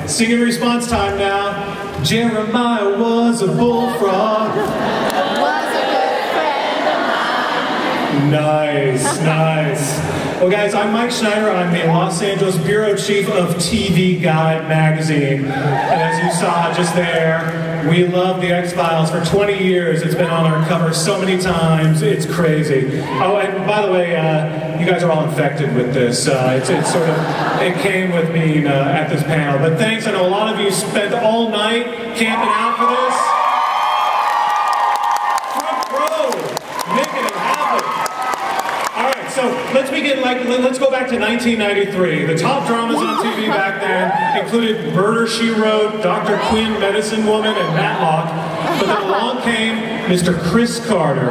Singing response time now. Jeremiah was a bullfrog. Was a good friend of mine. Nice, nice. Well guys, I'm Mike Schneider. I'm the Los Angeles Bureau Chief of TV Guide magazine. And as you saw just there, we love the X-Files for 20 years. It's been on our cover so many times. It's crazy. Oh, and by the way, you guys are all infected with this. It came with me at this panel. But thanks, I know a lot of you spent all night camping out for this. Front row, making it happen. All right, so let's begin. Let's go back to 1993. The top dramas on TV back then included Murder, She Wrote, Dr. Quinn, Medicine Woman, and Matlock. But then along came Mr. Chris Carter.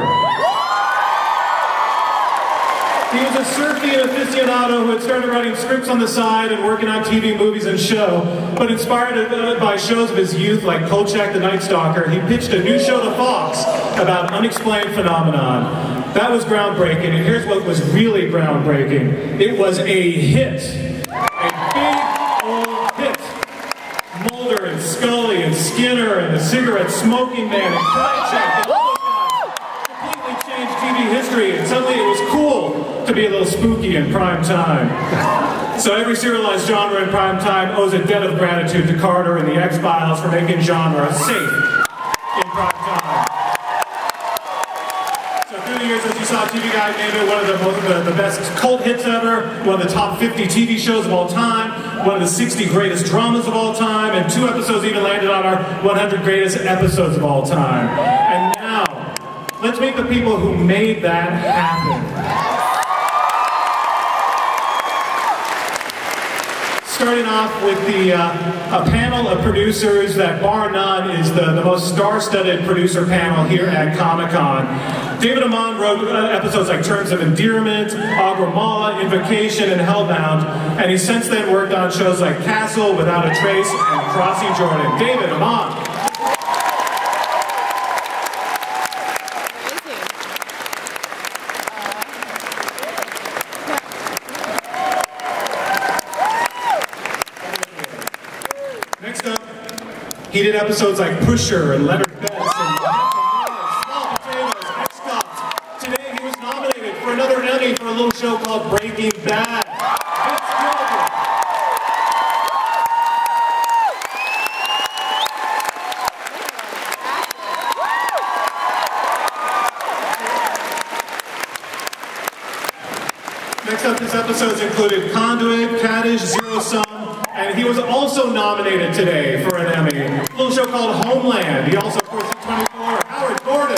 He was a surfing aficionado who had started writing scripts on the side and working on TV, movies, and show. But inspired by shows of his youth like Kolchak the Night Stalker, he pitched a new show to Fox about unexplained phenomenon. That was groundbreaking, and here's what was really groundbreaking. It was a hit. A big old hit. Mulder and Scully and Skinner and the cigarette smoking man and Kolchak and all those guys completely changed TV history, and suddenly it was cool to be a little spooky in prime time. So every serialized genre in prime time owes a debt of gratitude to Carter and the X-Files for making genre safe in prime time. So through the years, as you saw, TV Guide named it one of the best cult hits ever, one of the top 50 TV shows of all time, one of the 60 greatest dramas of all time, and 2 episodes even landed on our 100 greatest episodes of all time. And now, let's meet the people who made that happen. Starting off with a panel of producers that, bar none, is the most star-studded producer panel here at Comic-Con. David Amon wrote episodes like Terms of Endearment, Agramala, Invocation, and Hellbound, and he's since then worked on shows like Castle, Without a Trace, and Crossing Jordan. David Amon. Next up, he did episodes like Pusher and Leonard Best and Small Potatoes, X-Cops. Today he was nominated for another Emmy for a little show called Breaking Bad. Next up, his episodes included Conduit, Caddish, Zero Sum, and he was also nominated today for an Emmy. A little show called Homeland. He also, of course, did 24, Howard Gordon.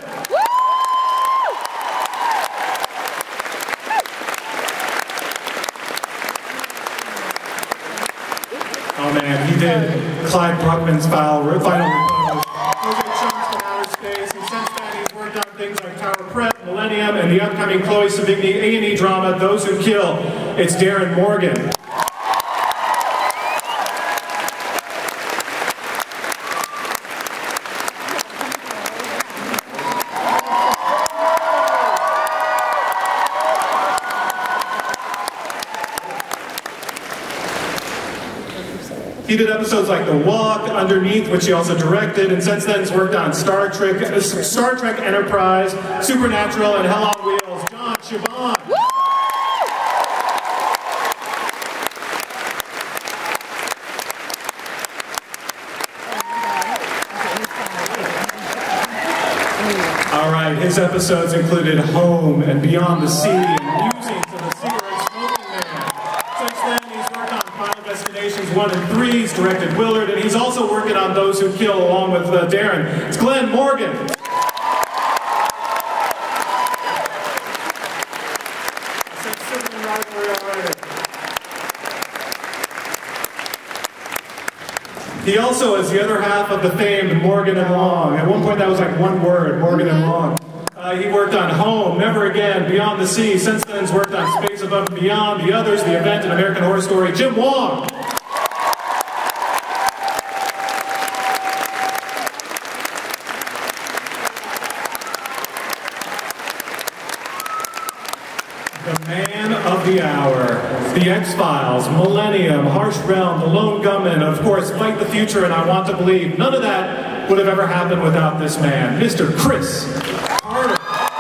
Oh man, he did Clyde Bruckman's Final Repose. Those are chunks from outer space, and since then he's worked on things like Tower Prep, Millennium, and the upcoming Chloe Sevigny A&E drama, Those Who Kill. It's Darren Morgan. He did episodes like The Walk, Underneath, which he also directed, and since then has worked on Star Trek Enterprise, Supernatural, and Hell on Wheels. John Chabon. All right, his episodes included Home and Beyond the Sea and Musings of the Cigarette Smoking Man. Since then, he's worked on Final Destinations 1 and 3, he's directed Willard, and he's also working on Those Who Kill along with Darren. It's Glenn Morgan. He also is the other half of the famed Morgan and Long. At one point that was like one word, Morgan and Long. He worked on Home, Never Again, Beyond the Sea. Since then he's worked on Space Above and Beyond, The Others, The Event, and American Horror Story. Jim Wong. The man of the hour. The X-Files, Millennium, Harsh Realm, The Lone Gunman, of course, Fight the Future, and I Want to Believe. None of that would have ever happened without this man, Mr. Chris Carter.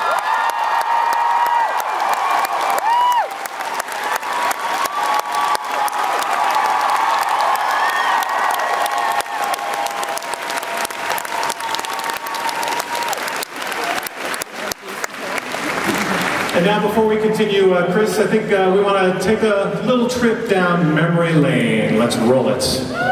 And now before we continue, Chris, I think we want to take a little trip down memory lane. Let's roll it.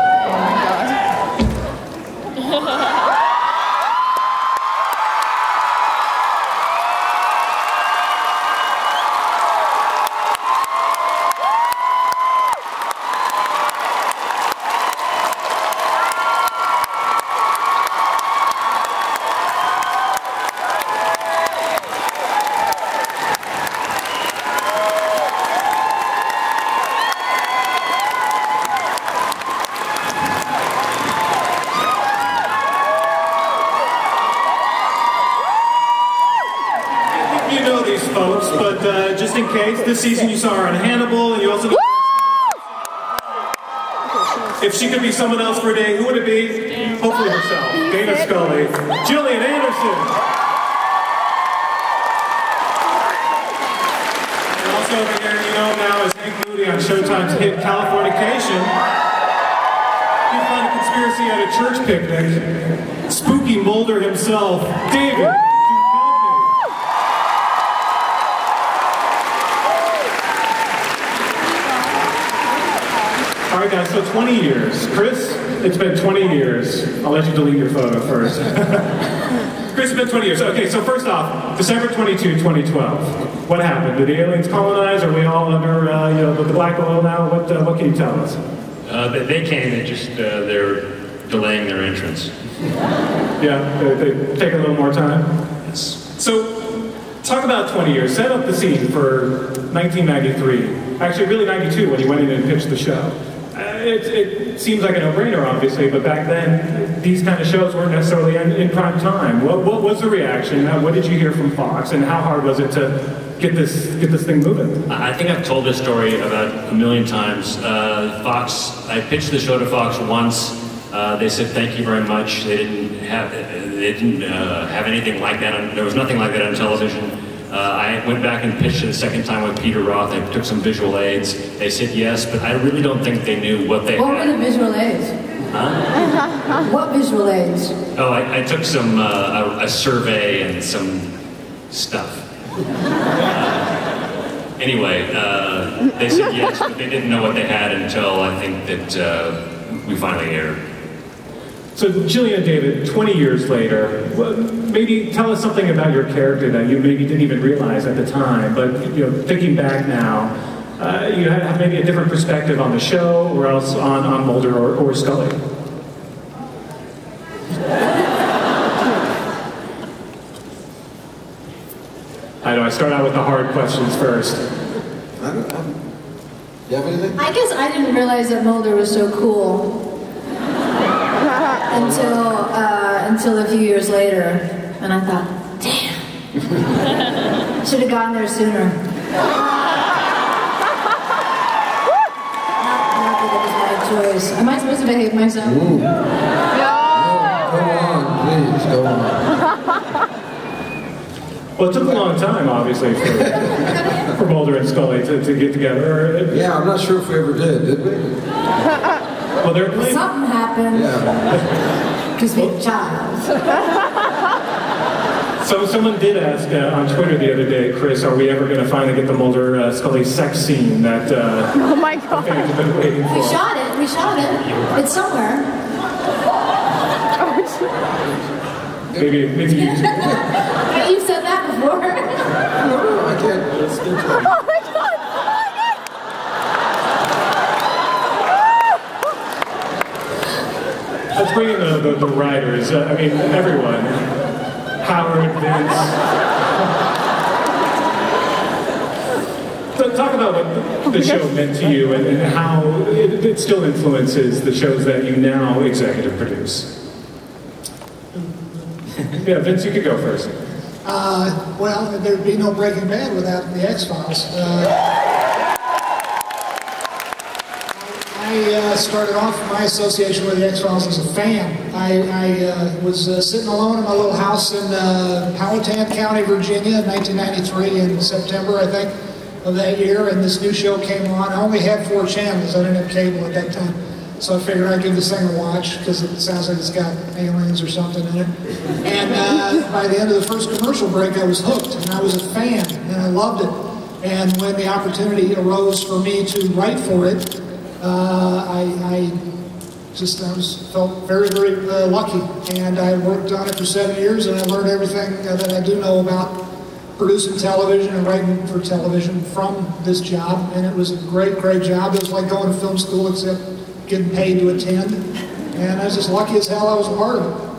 Folks, but just in case, this season you saw her on Hannibal, and you also know if she could be someone else for a day, who would it be? Hopefully herself, Dana Scully, Gillian Anderson. And also over here, you know him now as Hank Moody on Showtime's hit Californication. You find a conspiracy at a church picnic. Spooky Mulder himself, David. All right, guys, so 20 years. Chris, it's been 20 years. I'll let you delete your photo first. Chris, it's been 20 years. Okay, so first off, December 22, 2012. What happened? Did the aliens colonize? Are we all under the black oil now? What can you tell us? They came, they're delaying their entrance. Yeah, they take a little more time? Yes. So, talk about 20 years. Set up the scene for 1993. Actually, really 92 when you went in and pitched the show. It seems like a no-brainer, obviously, but back then, these kind of shows weren't necessarily in prime time. What was the reaction? What did you hear from Fox, and how hard was it to get this thing moving? I think I've told this story about a million times. Fox, I pitched the show to Fox once. They said thank you very much. They didn't have anything like that. There was nothing like that on television. I went back and pitched it a second time with Peter Roth. I took some visual aids. They said yes, but I really don't think they knew what they had. What were the visual aids? Huh? What visual aids? Oh, I took some, a survey and some stuff. Anyway, they said yes, but they didn't know what they had until I think that we finally aired. So, Gillian and David, 20 years later, maybe tell us something about your character that you maybe didn't even realize at the time, but thinking back now, you have maybe a different perspective on the show, or else on Mulder or Scully. I know, I start out with the hard questions first. You have anything? I guess I didn't realize that Mulder was so cool until a few years later, and I thought, damn, should have gotten there sooner. Not that it was my choice. Am I supposed to behave myself? Ooh. No. Go on, please, go on. Well, it took a long time, obviously, for Mulder and Scully to get together. Yeah, I'm not sure if we ever did we? Well, they're playing. Something happened. Yeah. Because we're a child. So someone did ask on Twitter the other day, Chris, are we ever going to finally get the Mulder Scully sex scene that oh my God. the fans have been waiting for? We shot it. It's somewhere. Maybe you. Yeah, you've said that before. No, I can't. Let's do it. Oh my God. Let's bring in the writers. I mean, everyone. Howard, Vince. So talk about what the show meant to you and how it still influences the shows that you now executive produce. Yeah, Vince, you could go first. Well, there'd be no Breaking Bad without the X-Files. started off my association with the X-Files as a fan. I was sitting alone in my little house in Powhatan County, Virginia in 1993 in September, I think, of that year, and this new show came on. I only had 4 channels. I didn't have cable at that time. So I figured I'd give this thing a watch because it sounds like it's got aliens or something in it. And by the end of the first commercial break, I was hooked, and I was a fan, and I loved it. And when the opportunity arose for me to write for it, I felt very, very lucky. And I worked on it for 7 years, and I learned everything that I do know about producing television and writing for television from this job. And it was a great, great job. It was like going to film school, except getting paid to attend. And I was just lucky as hell I was a part of it.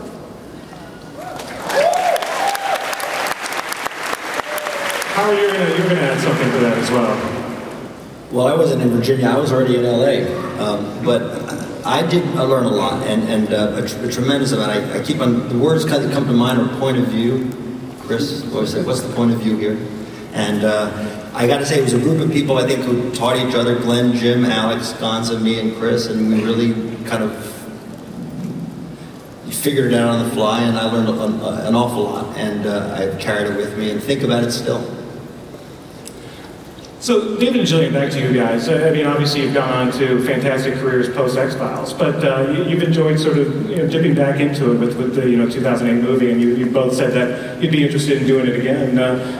Howard, you're gonna add something to that as well. Well, I wasn't in Virginia. I was already in LA, but I learned a lot and a tremendous amount. I keep on the words that come to mind are point of view. Chris always said, "What's the point of view here?" And I got to say, it was a group of people I think who taught each other: Glenn, Jim, Alex, Gonza, me, and Chris, and we really kind of figured it out on the fly. And I learned an awful lot, and I've carried it with me and think about it still. So, David and Gillian, back to you guys. I mean, obviously you've gone on to fantastic careers post-X-Files, but you've enjoyed sort of dipping back into it with the 2008 movie, and you both said that you'd be interested in doing it again.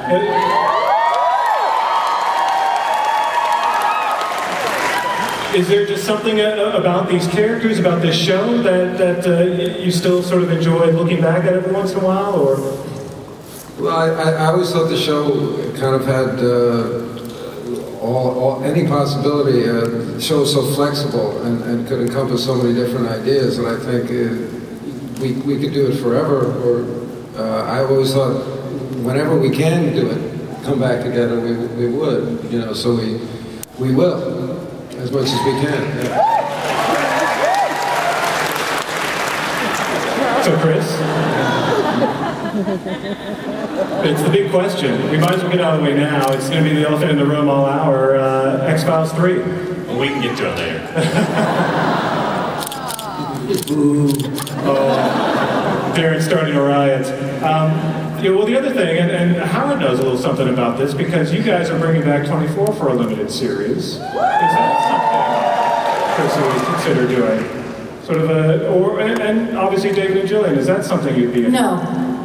Is there just something about these characters, about this show, that you still sort of enjoy looking back at every once in a while, or? Well, I always thought the show kind of had any possibility. The show was so flexible and could encompass so many different ideas, and I think we could do it forever. Or I always thought, whenever we can do it, come back together, we would. So we will. As much as we can. Yeah. So, Chris, it's the big question. We might as well get out of the way now. It's going to be the elephant in the room all hour. X-Files 3. Well, we can get to it later. Oh, Darren's starting a riot. Well, the other thing, and Howard knows a little something about this, because you guys are bringing back 24 for a limited series. Is that something Chris would consider doing? Sort of and obviously David and Gillian, is that something you'd be in? No.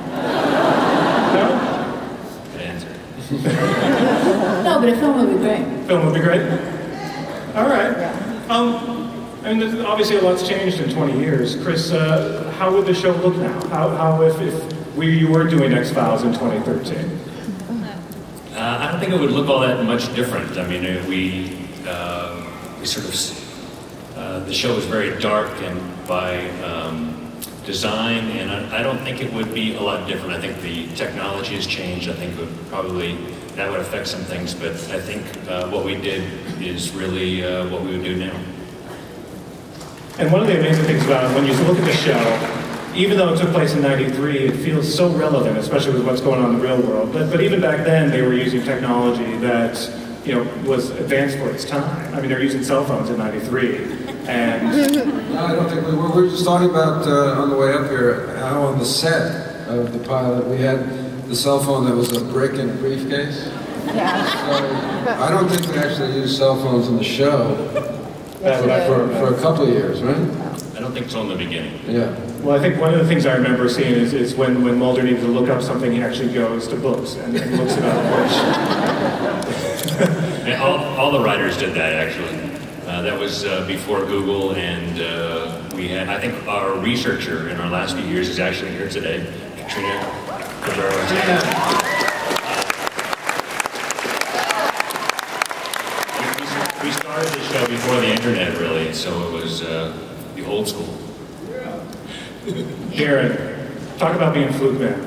No? Good answer. No, but a film would be great. Film would be great? All right. And there's obviously a lot's changed in 20 years. Chris, how would the show look now? How if you were doing X-Files in 2013? I don't think it would look all that much different. I mean, we sort of, the show is very dark and by design, and I don't think it would be a lot different. I think the technology has changed. I think that would affect some things, but I think what we did is really what we would do now. And one of the amazing things about it, when you look at the show, even though it took place in '93, it feels so relevant, especially with what's going on in the real world. But even back then, they were using technology that was advanced for its time. I mean, they're using cell phones in '93, and no, I don't think we were. We were just talking about on the way up here how on the set of the pilot we had the cell phone that was a brick in a briefcase. Yeah. So I don't think we actually used cell phones in the show for a couple of years, right? I don't think so in the beginning. Yeah. Well, I think one of the things I remember seeing is when Mulder needed to look up something, he actually goes to books and looks it up. And all the writers did that, actually. That was before Google, and we had, I think our researcher in our last few years is actually here today, Katrina Cabrera. We started the show before the internet, really, so it was the old school. Darren, talk about being Fluke Man.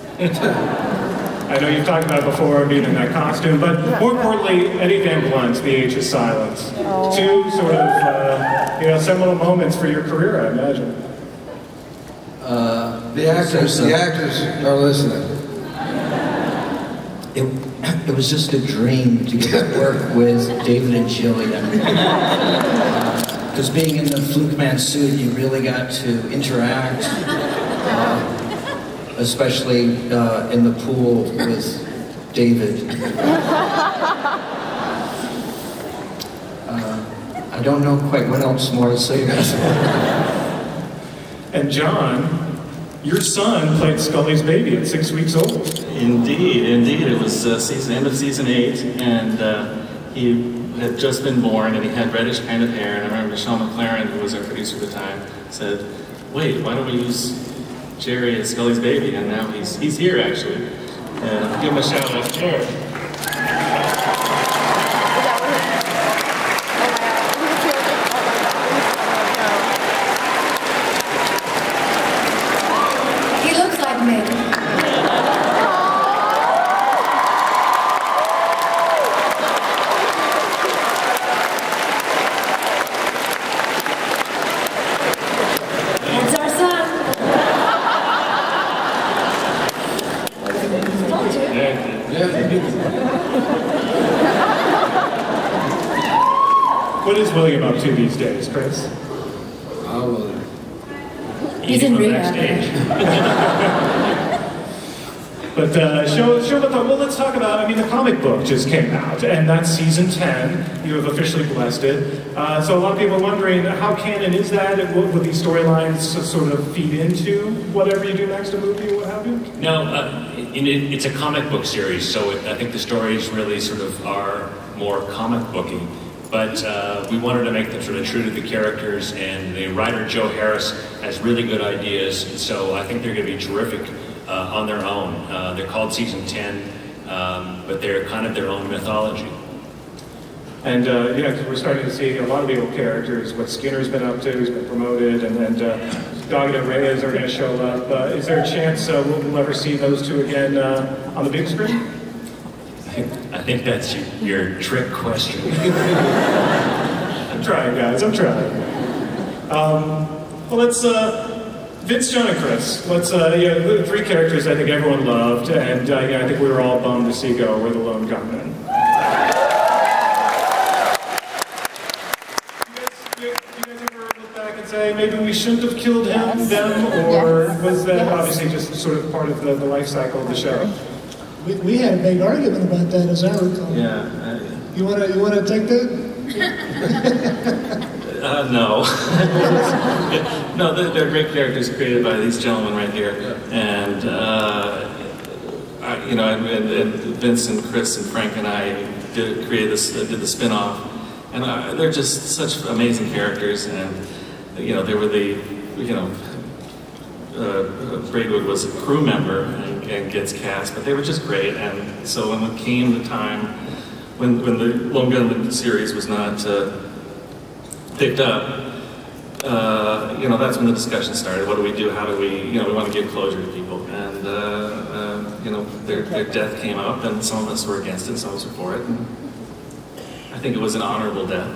I know you've talked about it before, being in that costume, but more importantly, Eddie Van Blunt's The Age of Silence. Two sort of, seminal moments for your career, I imagine. The actors are listening. It was just a dream to get to work with David and Gillian. because being in the Fluke Man suit, you really got to interact, especially in the pool with David. I don't know quite what else more to say. And John, your son played Scully's baby at 6 weeks old. Indeed. It was end of season 8, and he had just been born, and he had reddish kind of hair. And I remember Michelle McLaren, who was our producer at the time, said, "Wait, why don't we use Jerry as Scully's baby?" And now he's here actually. And give him a shout out, Jerry. What is William up to these days, Chris? He's in rehab. But well, let's talk about, I mean, the comic book just came out, and that's season 10. You have officially blessed it. So a lot of people are wondering, how canon is that? And will these storylines sort of feed into whatever you do next, a movie, what have you? No, it's a comic book series, so I think the stories really sort of are more comic booky. But we wanted to make them sort of true to the characters, and the writer Joe Harris has really good ideas, so I think they're going to be terrific on their own. They're called Season 10, but they're kind of their own mythology. And yeah, because we're starting to see a lot of the old characters, what Skinner's been up to, he's been promoted, and Doggett and Reyes are going to show up. Is there a chance we'll ever see those two again on the big screen? I think that's your trick question. I'm trying, guys, I'm trying. Well, let's, Vince, John, and Chris. Let's, the 3 characters I think everyone loved, and I think we were all bummed to see go were the lone gunmen. You guys ever look back and say, maybe we shouldn't have killed them, or was that obviously just sort of part of the life cycle of the show? We had a big argument about that, as I recall. Yeah. You want to take that? No. No, they're great characters created by these gentlemen right here, and and Vince and Chris and Frank and I did the spin-off, and they're just such amazing characters, and they were Braidwood was a crew member and gets cast, but they were just great. And so when it came the time when the Lone Gunman series was not picked up, that's when the discussion started. What do we do? How do we, we want to give closure to people. And their death came up, and some of us were against it, some of us were for it. And I think it was an honorable death.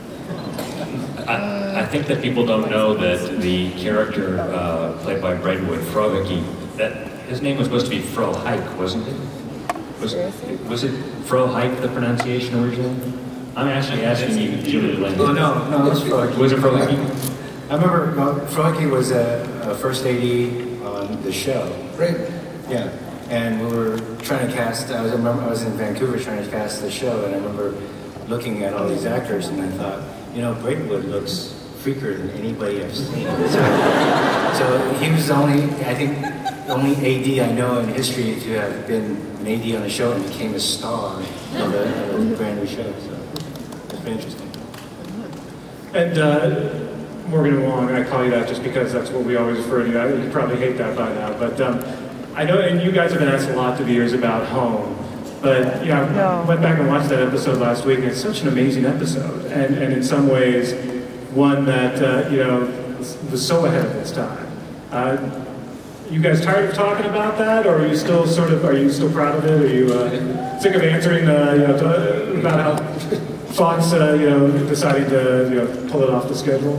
I think that people don't know that the character played by Braidwood, Frohickey, that his name was supposed to be Frohike, wasn't it? Was it Frohike, the pronunciation originally? I'm actually asking you, Julie. Oh, no, it's Frohickey. Was it Frohickey? I remember Frohickey was a first AD on the show. Great. Yeah, and we were trying to cast, I was in Vancouver trying to cast the show, and I remember looking at all these actors, and I thought, Braidwood looks freaker than anybody I've seen. So he was the only AD I know in history to have been an AD on a show and became a star of a brand new show. So it's been interesting. And Morgan Wong, I call you that just because that's what we always refer to you. You probably hate that by now, but I know, and you guys have been asked a lot through the years about home. But I went back and watched that episode last week, and it's such an amazing episode, and in some ways, one that was so ahead of its time. You guys tired of talking about that, or are you still are you still proud of it? Are you sick of answering about how Fox deciding to pull it off the schedule?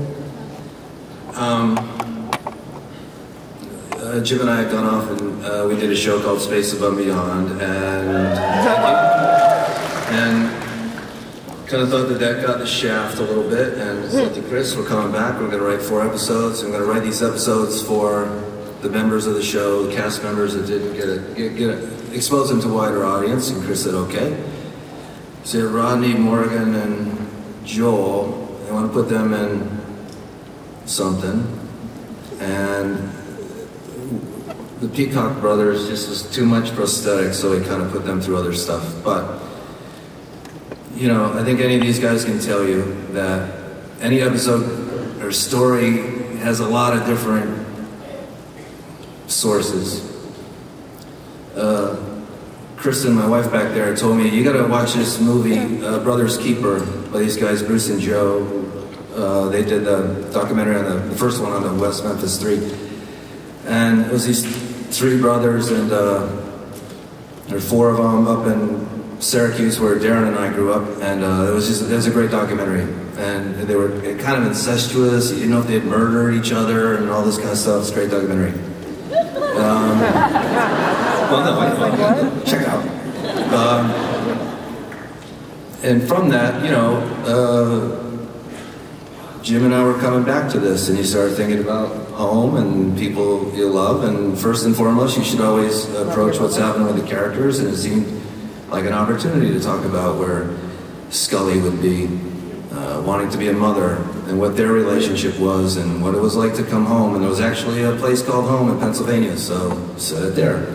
Jim and I had gone off and we did a show called Space Above and Beyond, and kind of thought that got the shaft a little bit, and said to Chris, we're coming back, we're going to write 4 episodes. I'm going to write these episodes for the members of the show, the cast members that didn't expose them to a wider audience. And Chris said, okay. So Rodney, Morgan, and Joel, I want to put them in something. And the Peacock brothers just was too much prosthetic, so he kind of put them through other stuff. But, you know, I think any of these guys can tell you that any episode or story has a lot of different sources. Kristen, my wife back there, told me, you gotta watch this movie, Brothers Keeper, by these guys, Bruce and Joe. They did the documentary on the first one on the West Memphis 3. And it was these 3 brothers, and there were 4 of them up in Syracuse where Darren and I grew up, and it was a great documentary. And they were kind of incestuous, you didn't know if they'd murdered each other and all this kind of stuff. It's a great documentary. Well, no, check it out. And from that, you know, Jim and I were coming back to this, and you start thinking about home and people you love, and first and foremost, you should always approach what's happening with the characters, and it seemed like an opportunity to talk about where Scully would be wanting to be a mother, and what their relationship was, and what it was like to come home. And there was actually a place called home in Pennsylvania, so set it there.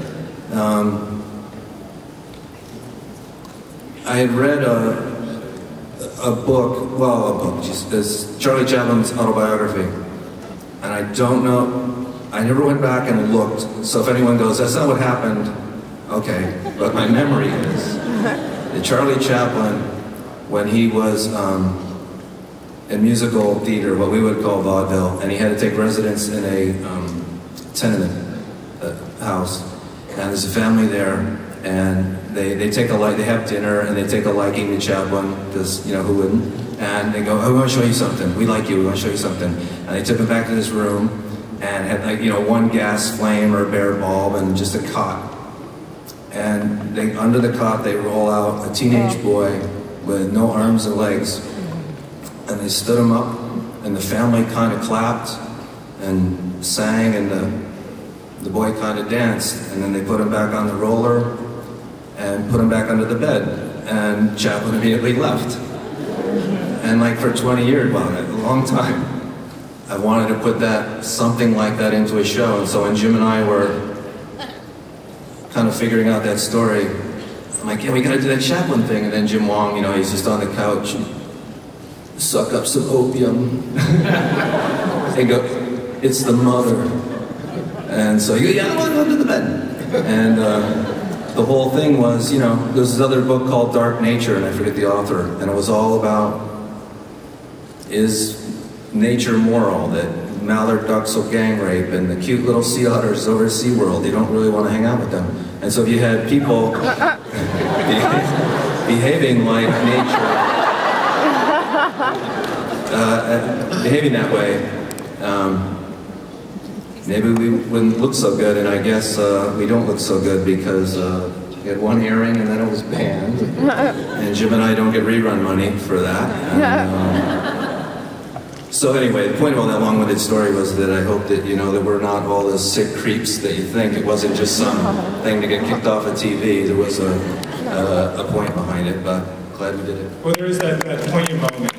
I had read a book, it's Charlie Chaplin's autobiography, and I don't know, I never went back and looked, so if anyone goes, that's not what happened, okay, but my memory is that Charlie Chaplin, when he was in musical theater, what we would call vaudeville, and he had to take residence in a tenement house, and there's a family there, and they have dinner, and they take a liking to Chaplin, because, you know, who wouldn't? And they go, oh, we want to show you something. We like you, we want to show you something. And they took him back to this room, and had, like, you know, 1 gas flame or a bare bulb, and just a cot. And under the cot, they roll out a teenage boy with no arms or legs. And they stood him up, and the family kind of clapped and sang, and the boy kind of danced. And then they put him back on the roller and put him back under the bed. And Chaplin immediately left. And like for 20 years, well, a long time, I wanted to put something like that into a show. And so when Jim and I were kind of figuring out that story, I'm like, yeah, we gotta do that Chaplin thing. And then Jim Wong, you know, he's just on the couch, suck up some opium, and go, it's the mother. And so you go, yeah, I want to go to the bed. And the whole thing was, you know, there's this other book called Dark Nature, and I forget the author, and it was all about, is nature moral, that mallard ducks will gang rape, and the cute little sea otters over at SeaWorld, you don't really want to hang out with them. And so if you had people behaving like nature, behaving that way, maybe we wouldn't look so good, and I guess we don't look so good because we had 1 airing and then it was banned, and Jim and I don't get rerun money for that. And, so anyway, the point of all that long-winded story was that I hope that, you know, that we're not all the sick creeps that you think. It wasn't just some thing to get kicked off of TV. There was a point behind it, but glad we did it. Well, there is that poignant moment.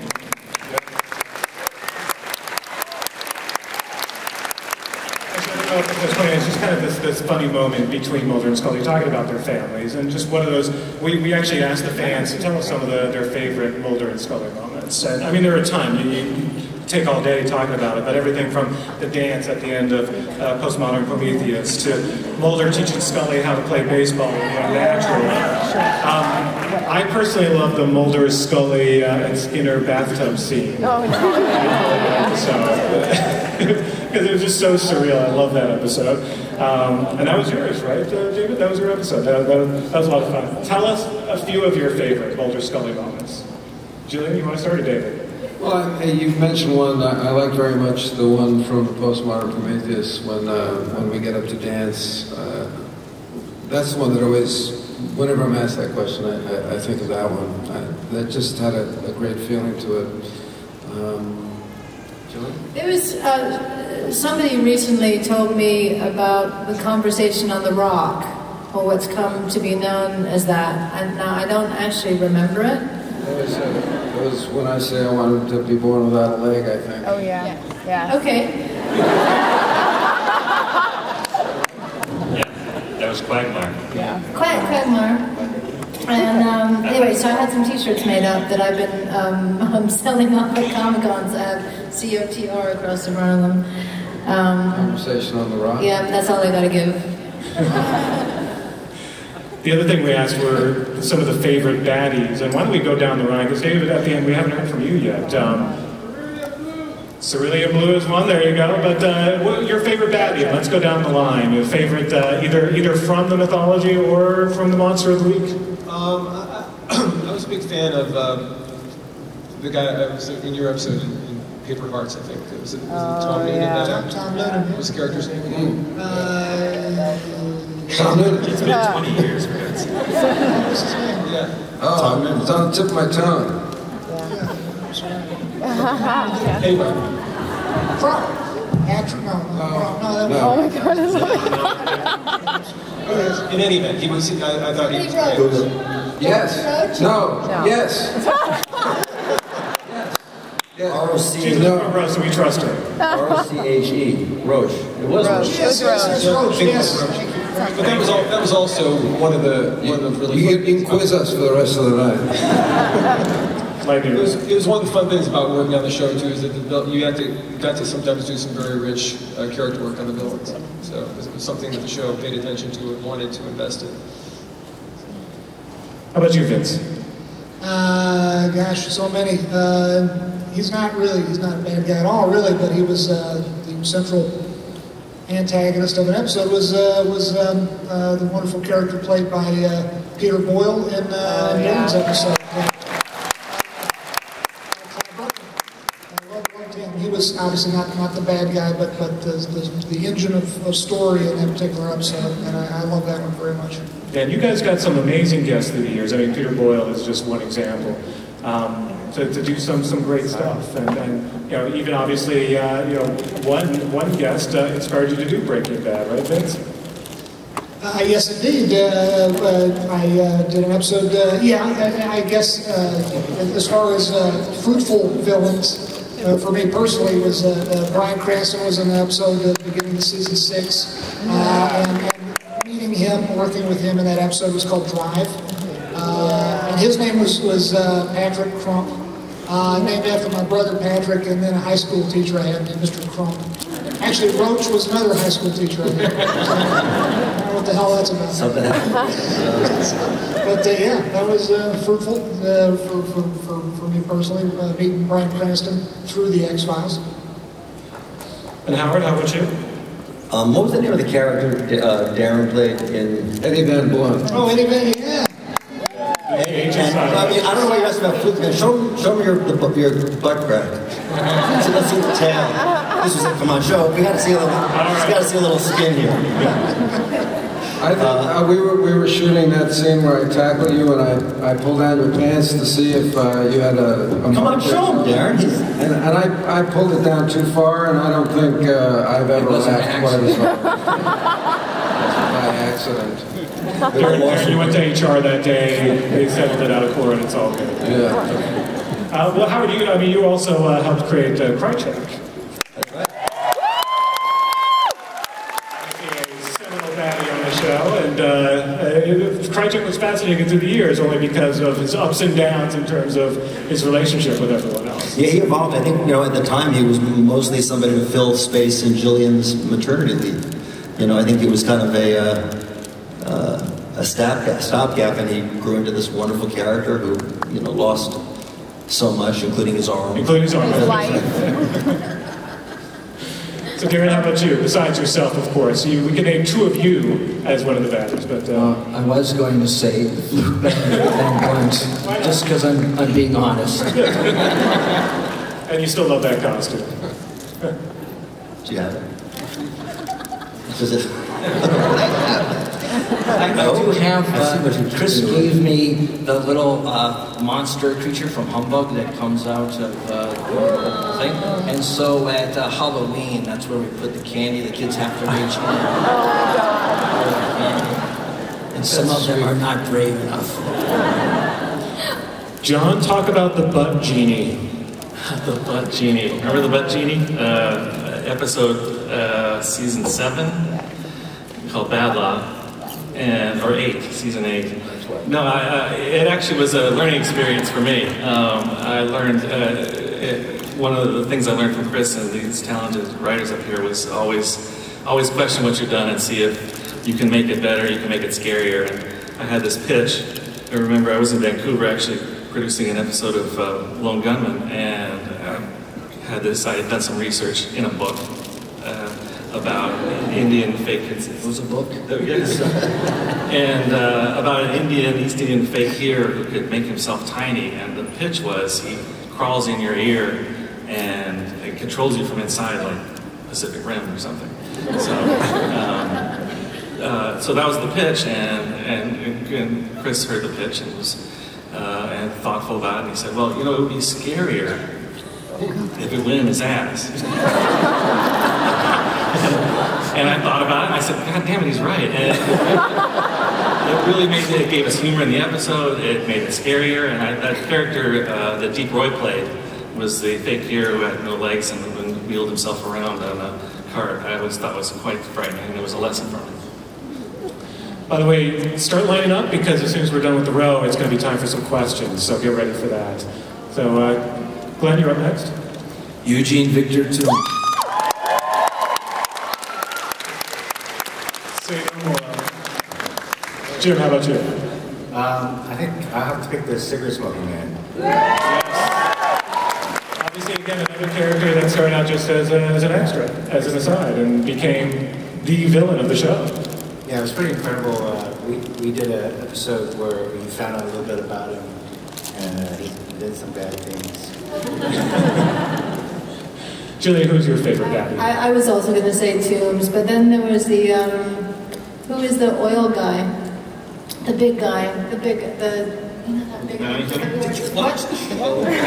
It's just kind of this funny moment between Mulder and Scully talking about their families, and just one of those, we actually asked the fans to tell us some of their favorite Mulder and Scully moments. And I mean, there are a ton. You take all day talking about it, but everything from the dance at the end of Postmodern Prometheus to Mulder teaching Scully how to play baseball, you know, naturally. I personally love the Mulder, Scully, and Skinner bathtub scene. Oh, because it was just so surreal. I love that episode. And that was yours, right, David? That was your episode. That was a lot of fun. Tell us a few of your favorite Mulder, Scully moments. Gillian, you want to start, or David? Well, you mentioned one. I like very much the one from Postmodern Prometheus when we get up to dance. That's the one that always whenever I'm asked that question, I think of that one. That just had a great feeling to it. Julie? There was somebody recently told me about the conversation on the Rock, or what's come to be known as that. And now I don't actually remember it. It was when I say I wanted to be born without a leg, I think. Oh, yeah. Yeah. Okay. Yeah, that was Quagmire. Yeah. Quagmire. And anyway, so I had some T-shirts made up that I've been selling off at Comic-Cons. I have COTR across the front of them. Conversation on the Rock? Yeah, that's all I gotta give. The other thing we asked were some of the favorite baddies, and why don't we go down the line, because David, at the end, we haven't heard from you yet. Cerulean Blue is one, there you go, but what, your favorite baddie, let's go down the line. Your favorite, either from the mythology or from the Monster of the Week? I was a big fan of the guy was in your episode in Paper Hearts, I think. Was it Tom Noonan? Yeah. Tom Noonan. What was the character's name? Tom Noonan. It's been 20 years, for God's sake. Yeah. Oh, it's on the tip of my tongue. Anyway. Patrick, no. Oh my God. In any event, he was. I thought he was great. Yes. No. Yes. R-O-C. She's a different Rose, so we trust her. R-O-C-H-E. Roche. It was Roche. Yes, Roche, yes. But that was also one of the really. You can quiz us for the rest of the night. It was one of the fun things about working on the show too, is that you got to sometimes do some very rich character work on the villains. So it was something that the show paid attention to and wanted to invest in. How about you, Vince? Gosh, so many. He's not a bad guy at all, really, but he was the central antagonist of an episode was the wonderful character played by Peter Boyle in Gillian's episode. He was obviously not the bad guy, but the engine of story in that particular episode, and I love that one very much. Yeah, and you guys got some amazing guests through the years. I mean, Peter Boyle is just one example. To do some great stuff, and even obviously one guest inspired you to do Breaking Bad, right, Vince? Yes, indeed. I did an episode. I guess as far as fruitful villains. For me personally, was Bryan Cranston was in an episode at the beginning of season 6, and meeting him, working with him in that episode was called Drive. And his name was Patrick Crump, named after my brother Patrick, and then a high school teacher I had named Mr. Crump. Actually, Roach was another high school teacher I had. So, I don't know what the hell that's about. Something happened. But yeah, that was fruitful for me personally, meeting Bryan Cranston through the X-Files. And Howard, how about you? What was the name of the character Darren played in Eddie Van Blunt? Oh, Eddie Van, yeah. I don't know why you're asking about food. Show me your butt crack. Let's see the tail. This was it. Come on, show. We got to see a little. Got to see a little skin here. I think we were shooting that scene where I tackled you and I pulled down your pants to see if you had a Come on, show him, Darren. And I pulled it down too far, and I don't think I've ever laughed quite as hard. By accident. Darren, you went to HR that day, they settled it out of court, it's all good. Yeah. Well, Howard, you also helped create Krychek. That's right. A seminal baddie on the show, and Krychek was fascinating through the years only because of his ups and downs in terms of his relationship with everyone else. Yeah, he evolved. I think, at the time he was mostly somebody to fill space in Gillian's maternity leave. I think it was kind of a stopgap, and he grew into this wonderful character who, lost so much, including his arm. Including his arm. His life. So Darren, how about you? Besides yourself, of course. We can name two of you as one of the baddies, but... I was going to say Luke Blunt, just because I'm being honest. And you still love that costume. Do you have it? Does it? I do have, Chris gave me the little monster creature from Humbug that comes out of the thing. And so at Halloween, that's where we put the candy. The kids have to reach in. And some of them are not brave enough. John, talk about the butt genie. The butt genie. Remember the butt genie? Episode season 7 called Bad Law, or 8, season 8. No, it actually was a learning experience for me. I learned one of the things I learned from Chris and these talented writers up here was always question what you've done and see if you can make it better, you can make it scarier. And I had this pitch. I remember I was in Vancouver actually producing an episode of Lone Gunman, and I had done some research in a book about Indian fake. It was a book? Yes. And about an East Indian fakir who could make himself tiny, and the pitch was he crawls in your ear and it controls you from inside like Pacific Rim or something. So that was the pitch, and Chris heard the pitch and was and thoughtful about it, and he said, well, you know, it would be scarier if it went in his ass. And I thought about it, and I said, God damn it, he's right. And it really it gave us humor in the episode, it made it scarier, and that character that Deep Roy played was the fake hero who had no legs and wheeled himself around on a cart. I always thought was quite frightening, and it was a lesson for me. By the way, start lining up, because as soon as we're done with the row, it's going to be time for some questions, so get ready for that. So, Glenn, you're up next. Eugene Victor Toom. Say no more. Jim, how about you? I think I have to pick the cigarette smoking man. Yes. Obviously, again, another character that started out just as an extra, as an aside, and became the villain of the show. Yeah, it was pretty incredible. We did an episode where we found out a little bit about him, and he did some bad things. Gillian, who's your favorite baddie? I was also going to say Toombs, but then there was the, who is the oil guy? The big guy, you know that big guy? Did you watch the show? the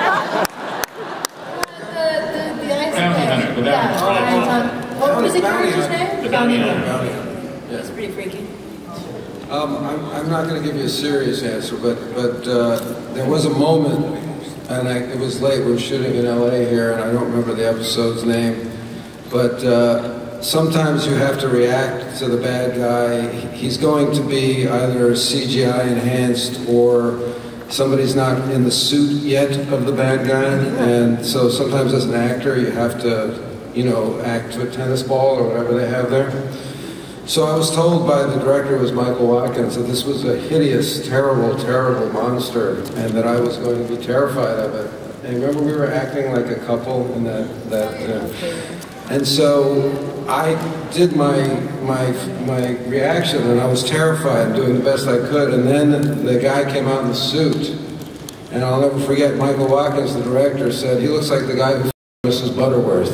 ice guy. Yeah, what was the character's name? The bounty hunter. That's pretty freaky. I'm not going to give you a serious answer, but there was a moment, and it was late. We were shooting in LA here, and I don't remember the episode's name, but sometimes you have to react to the bad guy. He's going to be either CGI enhanced or somebody's not in the suit yet of the bad guy, and so sometimes as an actor you have to, act to a tennis ball or whatever they have there. So I was told by the director, was Michael Watkins, that this was a hideous, terrible, terrible monster, and that I was going to be terrified of it. And remember, we were acting like a couple in that and so I did my reaction, and I was terrified, doing the best I could. And then the guy came out in the suit, and I'll never forget. Michael Watkins, the director, said he looks like the guy who Mrs. Butterworth.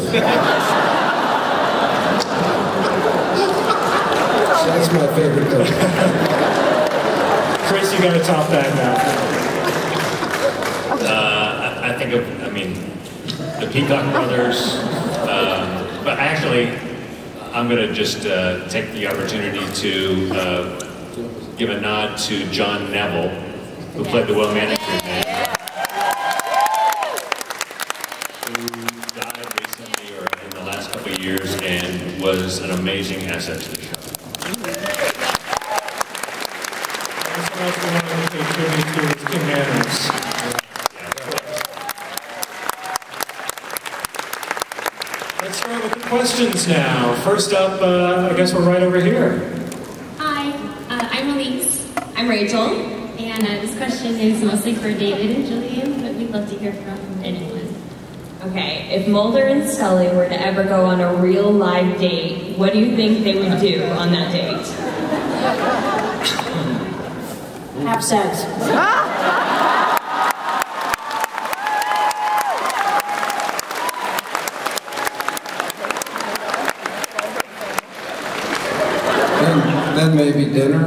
That's my favorite thing. Chris, you got to top that now. I think the Peacock Brothers, but actually, I'm going to just take the opportunity to give a nod to John Neville, who played the well-managed man, who died recently or in the last couple of years and was an amazing asset to the show. Let's start with the questions now. First up, I guess we're right over here. Hi, I'm Elise. I'm Rachel. And this question is mostly for David and Gillian, but we'd love to hear from anyone. Okay, if Mulder and Scully were to ever go on a real live date, what do you think they would do on that date? Have sex. then maybe dinner.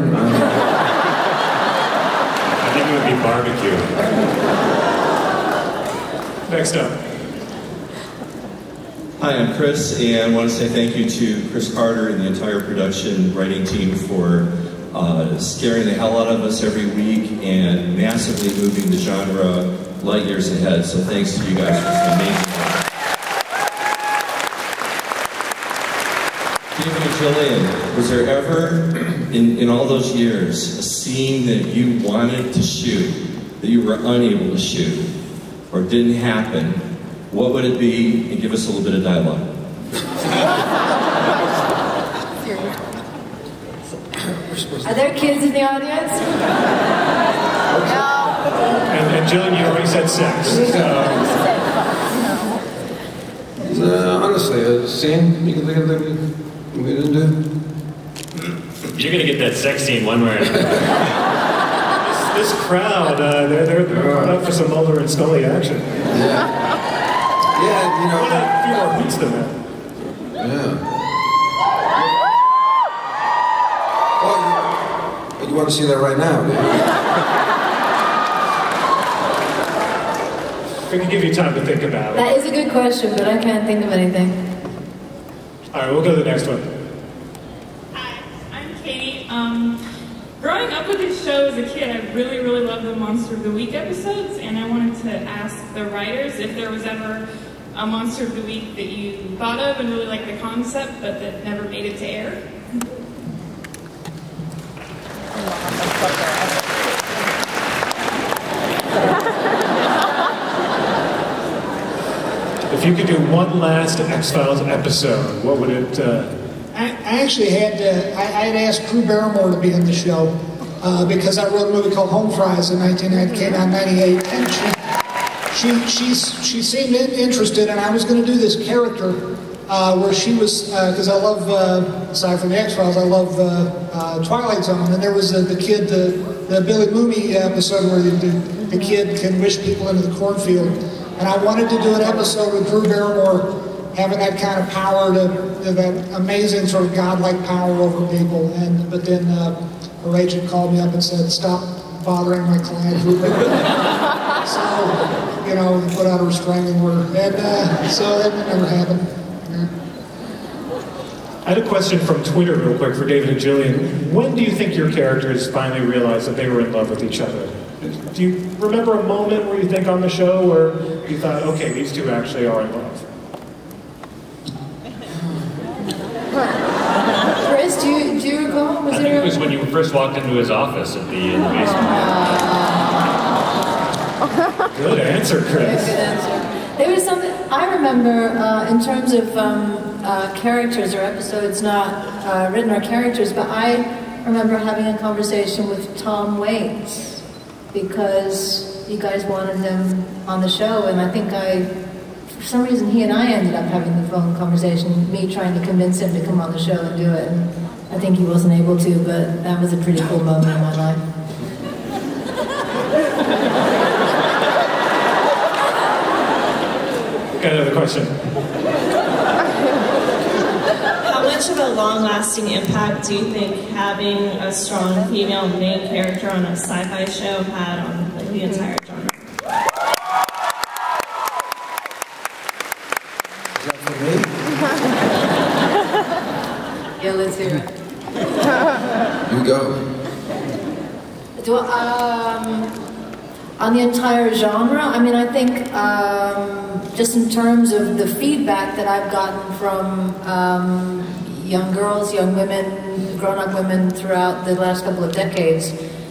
I think it would be barbecue. Next up. Hi, I'm Chris, and I want to say thank you to Chris Carter and the entire production writing team for scaring the hell out of us every week and massively moving the genre light years ahead. So thanks to you guys for this amazing work. David and Gillian, was there ever, in all those years, a scene that you wanted to shoot, that you were unable to shoot, or didn't happen? What would it be? And give us a little bit of dialogue. Are there kids in the audience? No. And Gillian, you already said sex. Honestly, a scene you can think of that we didn't do? You're going to get that sex scene one way or another. This crowd, they're up for some Mulder and Scully action. Yeah, you know. What a few more beats than that. Yeah. Well, you want to see that right now, We can give you time to think about it. That is a good question, but I can't think of anything. All right, we'll go to the next one. Hi, I'm Katie. Growing up with this show as a kid, I really, really loved the Monster of the Week episodes, and I wanted to ask the writers if there was ever a Monster of the Week that you thought of and really liked the concept, but that never made it to air. If you could do one last X-Files episode, what would it... I actually had asked Drew Barrymore to be in the show because I wrote a movie called Home Fries in 1990, came out in 98, and she seemed interested, and I was going to do this character where she was, because I love, aside from the X-Files, I love Twilight Zone, and there was the kid, the Billy Mooney episode where the kid can wish people into the cornfield, and I wanted to do an episode with Drew Barrymore having that kind of power, that amazing sort of godlike power over people. But then her agent called me up and said, "Stop bothering my client." So, you know, put out a restraining order, and so that never happened. Yeah. I had a question from Twitter real quick for David and Gillian. When do you think your characters finally realized that they were in love with each other? Do you remember a moment where you think on the show where you thought, okay, these two actually are in love? Chris, do you recall? I think it was when you first walked into his office in the basement. Good answer, Chris. Good answer. There was something I remember in terms of characters or episodes not written or characters, but I remember having a conversation with Tom Waits because you guys wanted him on the show, and I think for some reason he and I ended up having the phone conversation, me trying to convince him to come on the show and do it. And I think he wasn't able to, but that was a pretty cool moment in my life. Got another question. How much of a long-lasting impact do you think having a strong female main character on a sci-fi show had on the entire genre? Yeah, let's hear it. You go. On the entire genre, I mean, I think just in terms of the feedback that I've gotten from young girls, young women, grown-up women throughout the last couple of decades,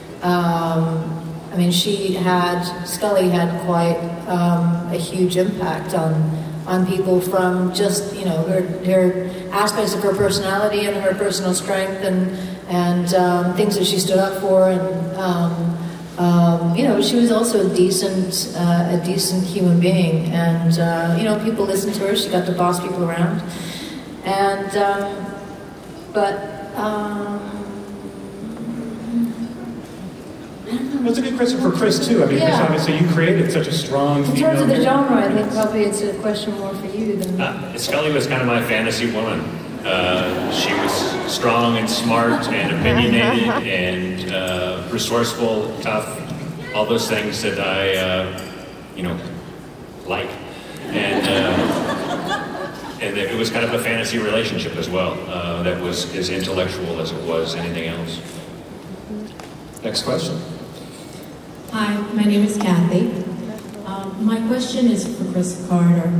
I mean, Scully had quite a huge impact on people from just, you know, her aspects of her personality and her personal strength and things that she stood up for, and you know, she was also a decent human being, and you know, people listened to her. She got to boss people around, and That's a good question for Chris too. I mean, because obviously you created such a strong. In terms of the genre, I think probably it's a question more for you than. Scully was kind of my fantasy woman. She was strong and smart and opinionated and resourceful, tough, all those things that I, like. And it was kind of a fantasy relationship as well, that was as intellectual as it was anything else. Next question. Hi, my name is Kathy. My question is for Chris Carter.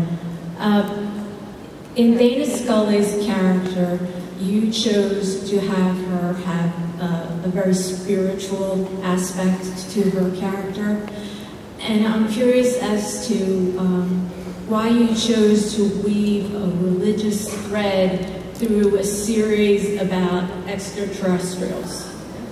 In Dana Scully's character, you chose to have her have a very spiritual aspect to her character. And I'm curious as to why you chose to weave a religious thread through a series about extraterrestrials.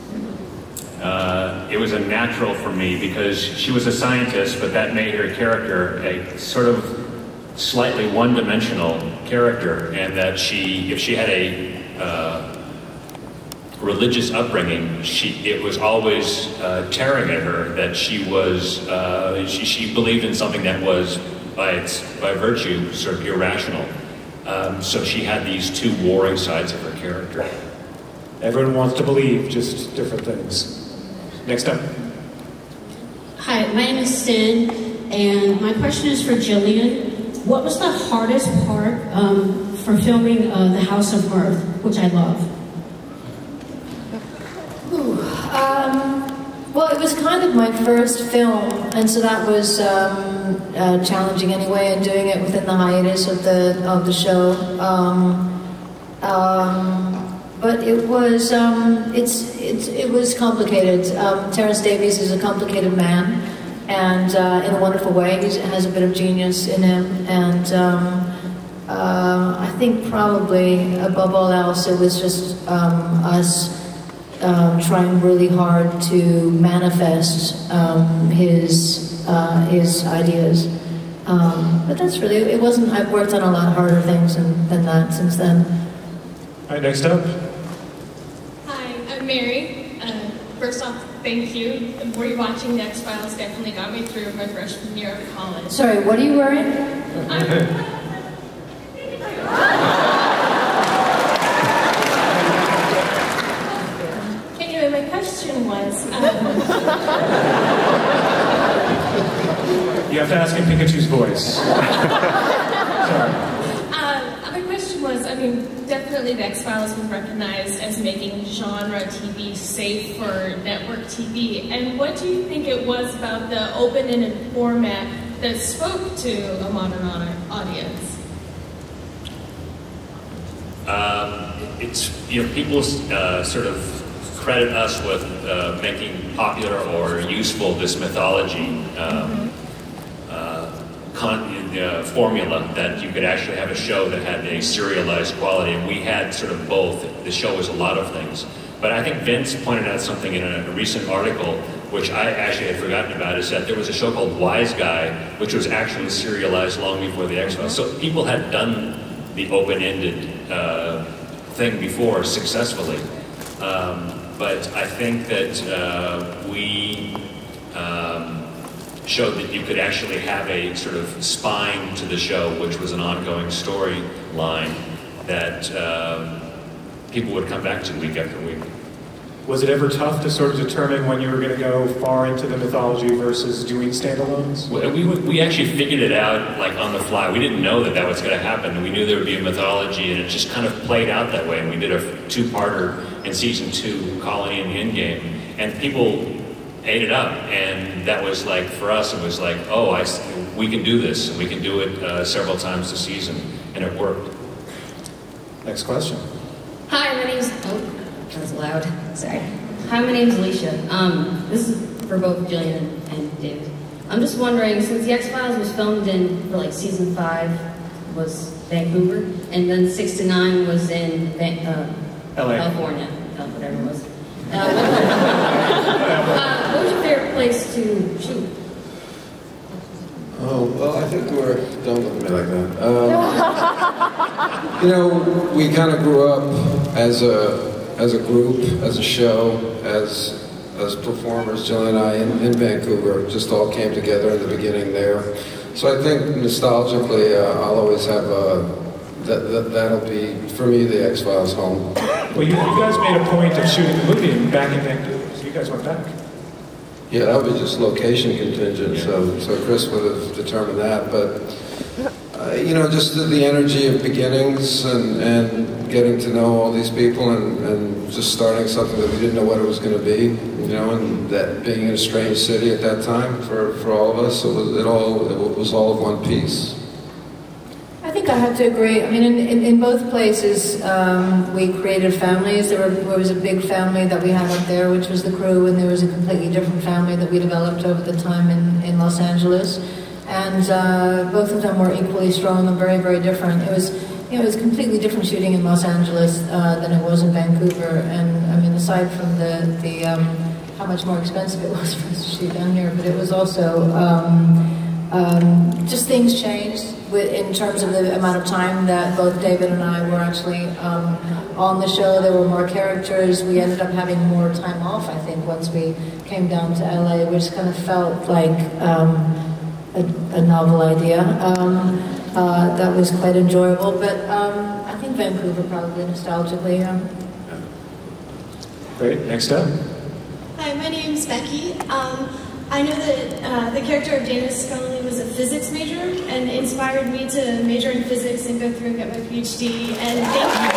It was a natural for me because she was a scientist, but that made her character a sort of slightly one-dimensional character, and that if she had a religious upbringing, it was always tearing at her that she believed in something that was by virtue sort of irrational. So she had these two warring sides of her character. Everyone wants to believe just different things. Next up. Hi, my name is Sid, and my question is for Gillian. What was the hardest part for filming The House of Mirth, which I love? Well, it was kind of my first film, and so that was challenging anyway, and doing it within the hiatus of the show. But it was it was complicated. Terrence Davies is a complicated man, and in a wonderful way. He has a bit of genius in him, and I think probably above all else, it was just us trying really hard to manifest his ideas. But that's really, it wasn't, I've worked on a lot harder things than that since then. All right, next up. Hi, I'm Mary. First off, thank you. Were you watching the X-Files definitely got me through my freshman year of college. Sorry, what are you wearing? Anyway, my question was... You have to ask in Pikachu's voice. Sorry. My question was, I mean, definitely the X-Files was recognized as making genre TV safe for network TV. And what do you think it was about the open-ended format that spoke to a modern audience? It's, people sort of credit us with making popular or useful this mythology formula, that you could actually have a show that had a serialized quality, and we had sort of both. The show was a lot of things. But I think Vince pointed out something in a recent article, which I actually had forgotten about, is that there was a show called Wise Guy, which was actually serialized long before the X-Files. So people had done the open-ended thing before successfully. But I think that we showed that you could actually have a sort of spine to the show, which was an ongoing storyline that people would come back to week after week. Was it ever tough to sort of determine when you were going to go far into the mythology versus doing standalones? We actually figured it out like on the fly. We didn't know that was going to happen. We knew there would be a mythology, and it just kind of played out that way. And we did a two-parter in season 2, Colony and Endgame, and people ate it up. And that was like, for us, it was like, oh, we can do this, and we can do it several times a season, and it worked. Next question. Hi, my name's... Oh, that was loud. Sorry. Hi, my name's Alicia. This is for both Gillian and David. I'm just wondering, since the X-Files was filmed in, for like season 5 was Vancouver, and then 6 to 9 was in LA. California, whatever it was. What was your favorite place to shoot? Oh, well, I think don't look at me like that. We kind of grew up as a group, as a show, as performers, Gillian and I, in Vancouver, just all came together in the beginning there. So I think nostalgically, I'll always have that'll be, for me, the X-Files home. Well, you guys made a point of shooting the movie back in Vancouver, so you guys went back. Yeah, that would be just location contingent, so Chris would have determined that, but you know, just the energy of beginnings and getting to know all these people and just starting something that we didn't know what it was going to be, you know, and that being in a strange city at that time for all of us, it was all of one piece. I think I have to agree. I mean, in both places, we created families. There was a big family that we had up there, which was the crew, and there was a completely different family that we developed over the time in Los Angeles. And both of them were equally strong and very, very different. It was completely different shooting in Los Angeles than it was in Vancouver. And I mean, aside from the how much more expensive it was for us to shoot down here, but it was also just things changed in terms of the amount of time that both David and I were actually on the show. There were more characters. We ended up having more time off, I think, once we came down to LA, which kind of felt like a novel idea. That was quite enjoyable, but I think Vancouver probably nostalgically. Great, next up. Hi, my name's Becky. I know that the character of Dana Scully was a physics major and inspired me to major in physics and go through and get my PhD, and thank you.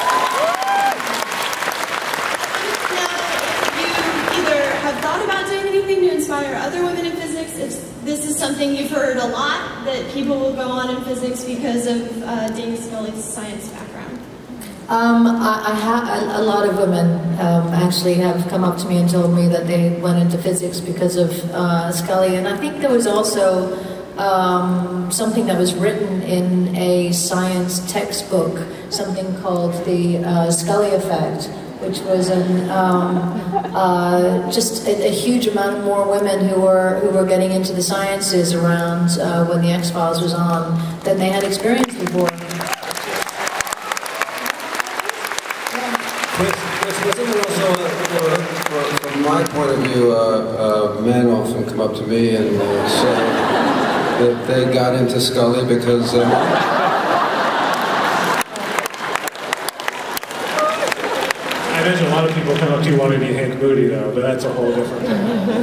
Now, if you either have thought about doing anything to inspire other women in physics, if this is something you've heard a lot, that people will go on in physics because of Dana Scully's science background. A lot of women actually have come up to me and told me that they went into physics because of Scully, and I think there was also something that was written in a science textbook, something called the Scully effect, which was just a huge amount more women who were getting into the sciences around when the X-Files was on than they had experienced before. From my point of view, men often come up to me and say that they got into Scully because I imagine a lot of people come up to you wanting to be Hank Moody, though, but that's a whole different thing.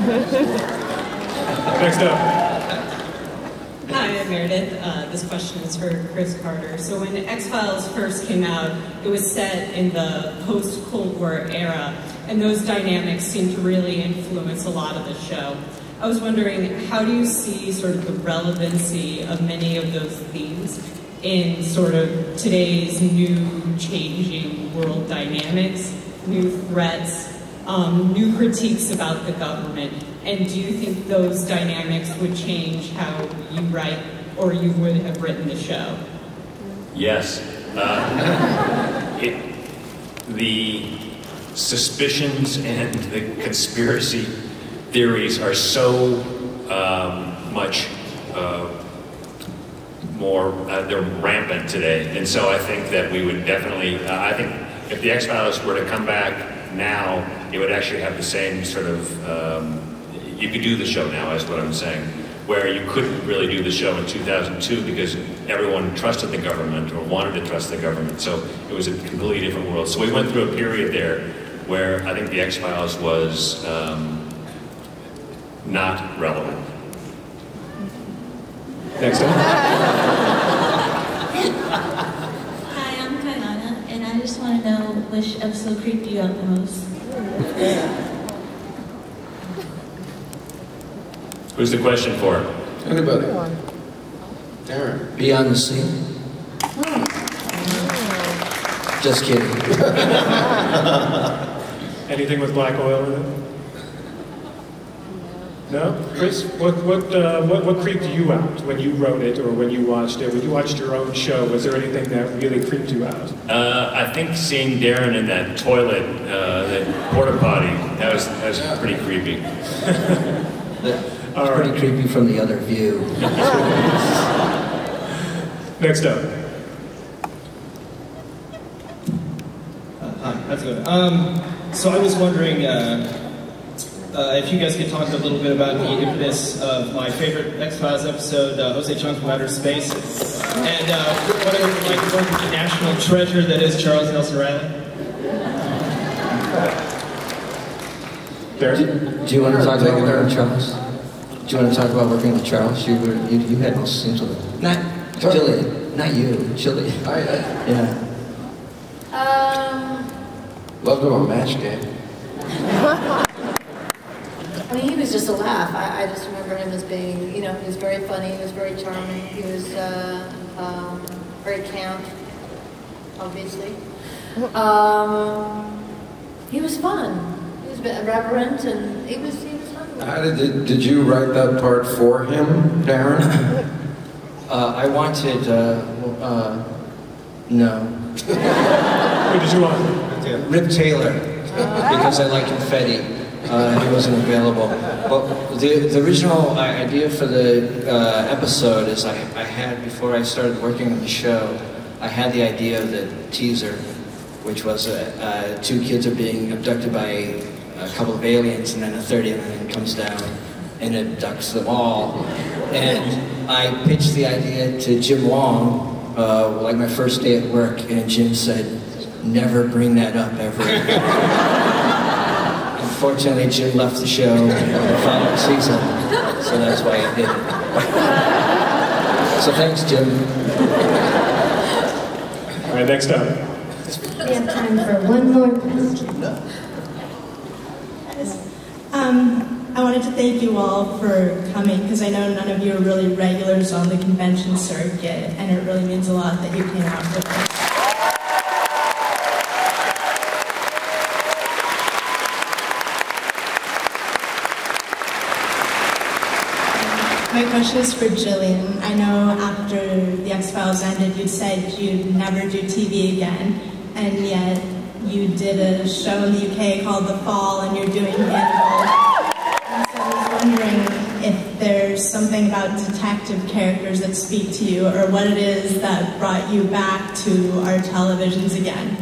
Next up. Hi, I'm Meredith. This question is for Chris Carter. So when X-Files first came out, it was set in the post-Cold War era, and those dynamics seemed to really influence a lot of the show. I was wondering, how do you see sort of the relevancy of many of those themes in sort of today's new changing world dynamics, new threats, new critiques about the government? And do you think those dynamics would change how you write or you would have written the show? Yes. The suspicions and the conspiracy theories are so much more, they're rampant today. And so I think that we would definitely, I think if the X-Files were to come back now, it would actually have the same sort of, you could do the show now, is what I'm saying, where you couldn't really do the show in 2002 because everyone trusted the government or wanted to trust the government. So it was a completely different world. So we went through a period there where I think the X-Files was not relevant. Next up. Hi, I'm Kailana, and I just want to know which episode creeped you out the most. Who's the question for? Anybody? Darren. Beyond the Sea. Just kidding. Anything with black oil in it? No? Chris, what creeped you out when you wrote it or when you watched it? When you watched your own show, was there anything that really creeped you out? I think seeing Darren in that toilet, that porta potty, that was pretty creepy. It's pretty creepy from the other view. Next up. Hi, how's it going? So I was wondering if you guys could talk a little bit about the impetus of my favorite X-Files episode, Jose Chung from Outer Space. And whatever you like to work with the national treasure that is Charles Nelson Riley. Do you want to talk about working with Charles? Do you want to talk about working with Charles? You had no scenes with him. Not Gillian, not you, Gillian. Yeah. Loved him on Match Game. I mean, he was just a laugh. I just remember him as being, you know, he was very funny, he was very charming, he was very camp, obviously. He was fun. He was reverent, and he was fun. Did you write that part for him, Darren? I wanted, no. Who did you want? Rip Taylor, because I like confetti. He wasn't available. But the original idea for the episode is I had, before I started working on the show, I had the idea of the teaser, which was two kids are being abducted by a couple of aliens, and then a third alien comes down and abducts them all. And I pitched the idea to Jim Long, like my first day at work, and Jim said, "Never bring that up ever again." Unfortunately, Jim left the show in the following season, so that's why I did it. So thanks, Jim. All right, next up. We have time for one more question. I wanted to thank you all for coming, because I know none of you are really regulars on the convention circuit, and it really means a lot that you came out with us. My question is for Gillian. I know after the X-Files ended, you said you'd never do TV again, and yet you did a show in the UK called The Fall, and you're doing Hannibal. And so I was wondering if there's something about detective characters that speak to you, or what it is that brought you back to our televisions again.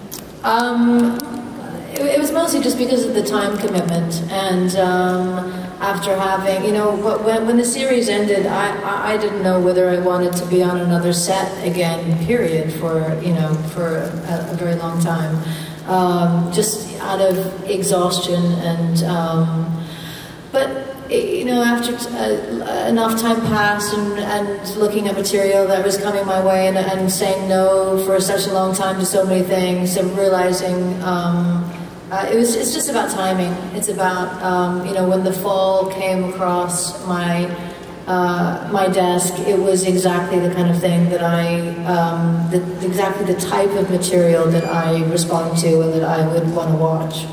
It was mostly just because of the time commitment, and after having, you know, when the series ended, I didn't know whether I wanted to be on another set again, period, for, you know, for a very long time. Just out of exhaustion, and, but, you know, after enough time passed and looking at material that was coming my way and saying no for such a long time to so many things, and realizing, it's just about timing. It's about, you know, when The Fall came across my desk, it was exactly the kind of thing that exactly the type of material that I respond to and that I would want to watch.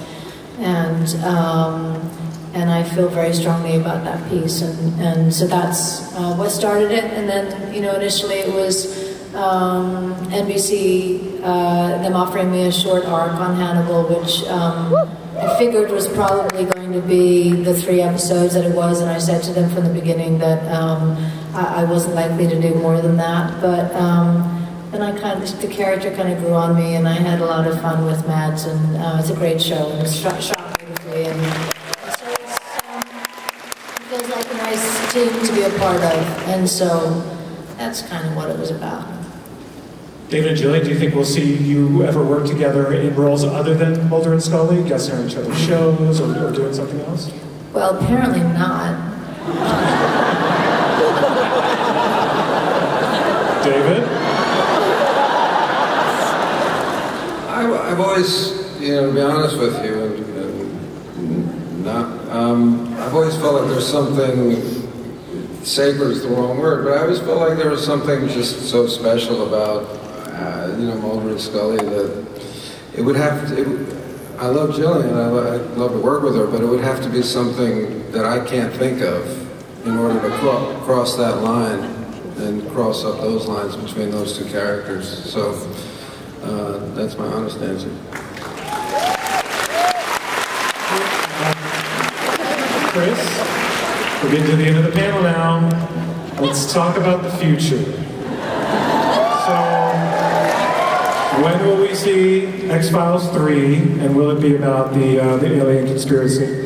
And I feel very strongly about that piece, and so that's what started it. And then, you know, initially it was NBC, them offering me a short arc on Hannibal, which I figured was probably going to be the 3 episodes that it was, and I said to them from the beginning that I wasn't likely to do more than that. But then the character kind of grew on me, and I had a lot of fun with Mads, and it's a great show, and it's shot beautifully, and so it feels like a nice team to be a part of, and so that's kind of what it was about. David and Gillian, do you think we'll see you ever work together in roles other than Mulder and Scully, guessing on each other's shows, or doing something else? Well, apparently not. David? I've always, you know, to be honest with you, and not, I've always felt like there's something, sacred is the wrong word, but I always felt like there was something just so special about, you know, Mulder and Scully, that it would have to, I love Gillian, I'd love to work with her, but it would have to be something that I can't think of in order to cross that line and cross up those lines between those two characters. So that's my honest answer. Chris, we're getting to the end of the panel now. Let's talk about the future. So, when will we see X-Files 3, and will it be about the alien conspiracy?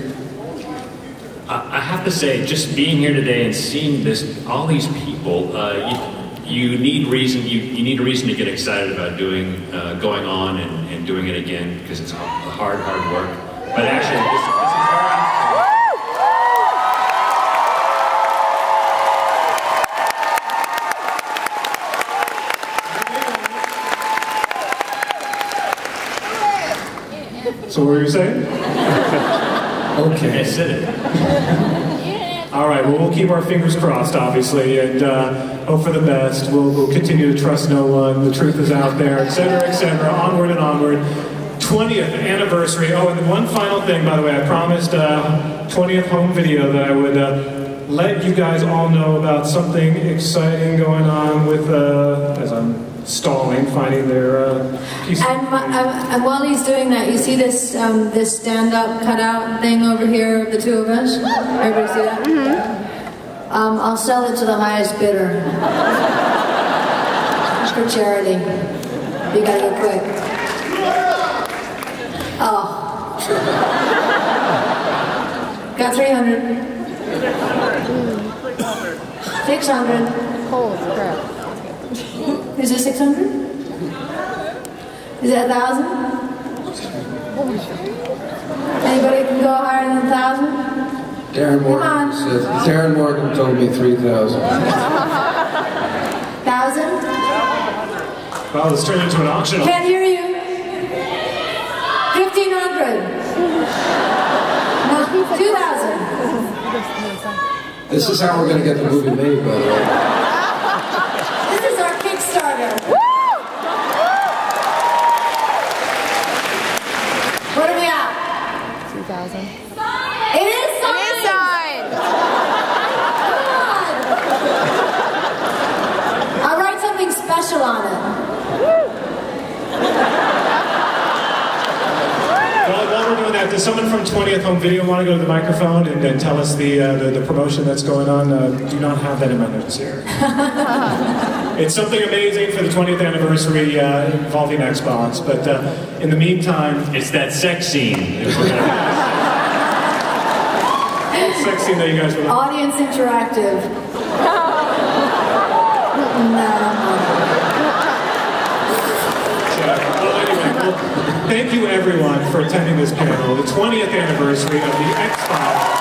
I have to say, just being here today and seeing all these people, you need reason. You need a reason to get excited about going on and doing it again, because it's hard work. But actually, this is So what were you saying? Okay. I said it. All right, well, we'll keep our fingers crossed, obviously, and hope for the best. We'll continue to trust no one. The truth is out there, etc., etc. Onward and onward. 20th anniversary. Oh, and one final thing, by the way. I promised 20th home video that I would let you guys all know about something exciting going on with, as I'm stalling, finding their piece of and while he's doing that, you see this this stand-up cutout thing over here of the two of us? Everybody see that? I'll sell it to the highest bidder. For charity. You gotta go quick. Oh. Got 300. 600. Holy crap. Is it 600? Is it 1,000? Anybody can go higher than 1,000? Darren Morgan told me 3,000. 1,000? Wow, let's turn it into an auction. Can't hear you. 1,500. No, 2,000. This is how we're going to get the movie made, by the way. This is our Kickstarter. What are we at? 2,000. It is signed! It is signed! Come on! I'll write something special on it. While we're doing that, does someone from 20th Home Video want to go to the microphone and tell us the promotion that's going on? Do not have that in my notes here. It's something amazing for the 20th anniversary involving Xbox, but in the meantime... It's that sex scene. Sex scene that you guys will... Audience interactive. Thank you everyone for attending this panel, the 20th anniversary of the X-Files.